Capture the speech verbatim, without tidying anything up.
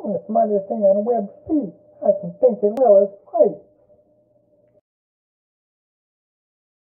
I'm the smartest thing on web feet. I can think as well as fight.